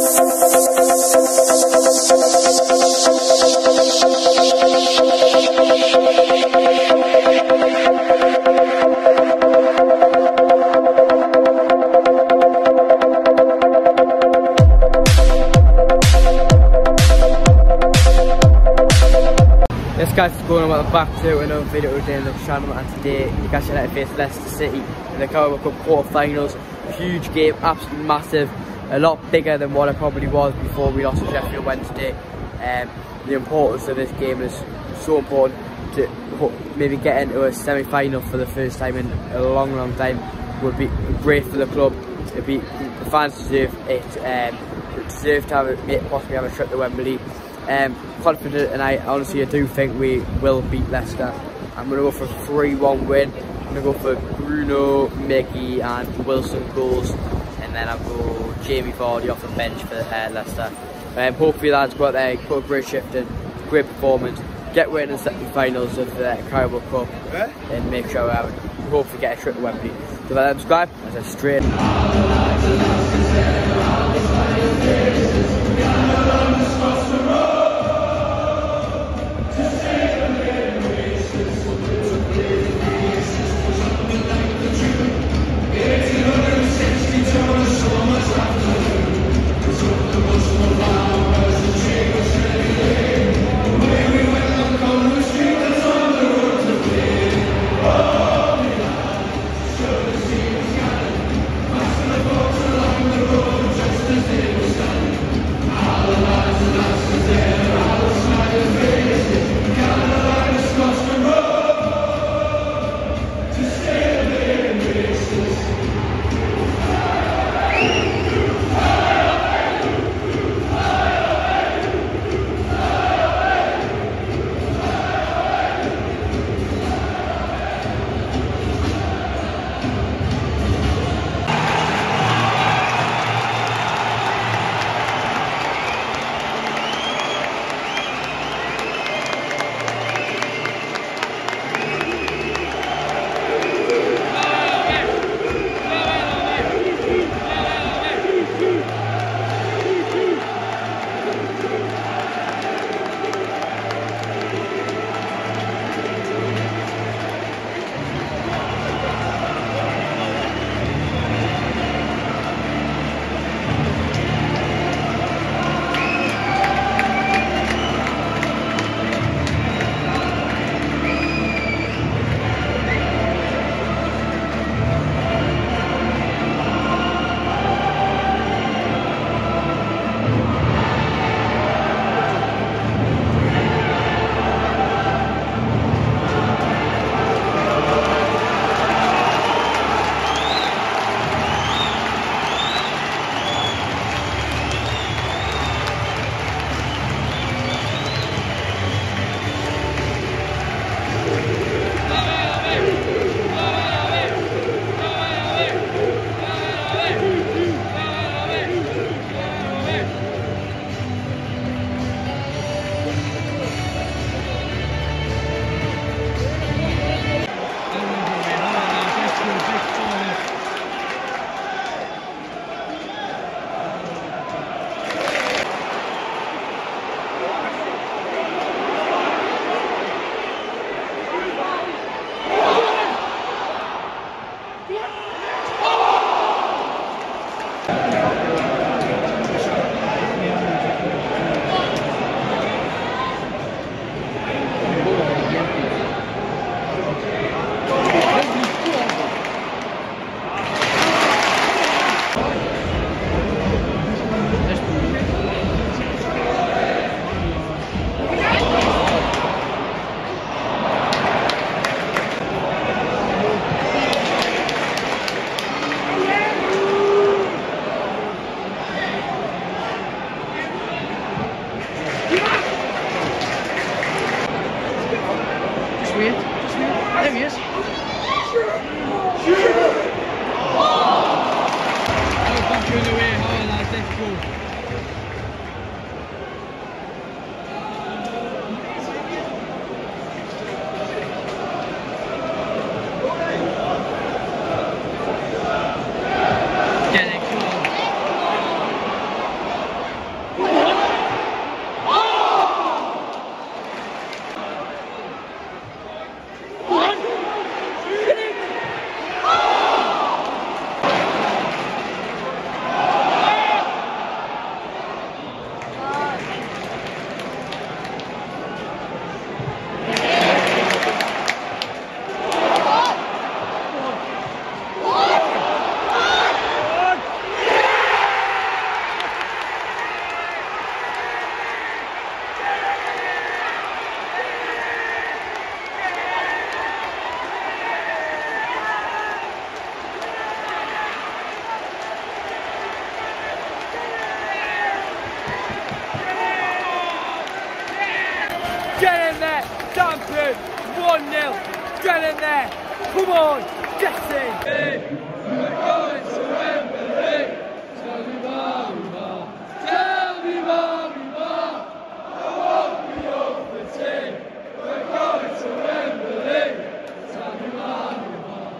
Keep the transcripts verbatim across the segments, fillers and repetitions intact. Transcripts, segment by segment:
Yes guys, what's going on? Welcome back to another video today on the channel, and today Newcastle United face Leicester City in the Carabao Cup quarter-finals. Huge game, absolutely massive, a lot bigger than what it probably was before we lost to Sheffield Wednesday. Um, the importance of this game is so important to maybe get into a semi-final for the first time in a long, long time. Would be great for the club. It'd be, the fans deserve it. Um, deserve to have a, possibly have a trip to Wembley. Um, confident, and I honestly I do think we will beat Leicester. I'm going to go for a three one win. I'm going to go for Bruno, Mickey and Wilson goals, and then I'll go Jamie Vardy off the bench for uh, Leicester. Um, hopefully lads go out there, put a great shift in, great performance, get right in the semi-finals of the Carabao Cup, and make sure we hopefully get a trip to Wembley. So that subscribe, as a straight. Get in there! Come on! Get in! Hey, we're going to Wembley! Tell me why we are. Tell me why we are. I won't be off the team. We're going to Wembley! Tell me why we are.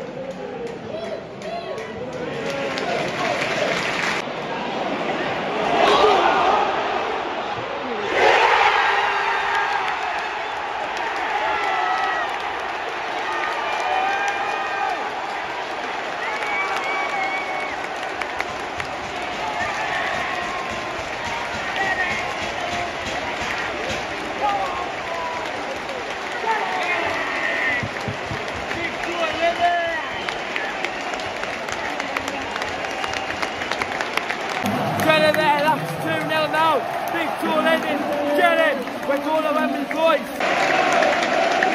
Get in there, that's two nil now. Big Tour ending. Get in. We're going to Wembley, boys.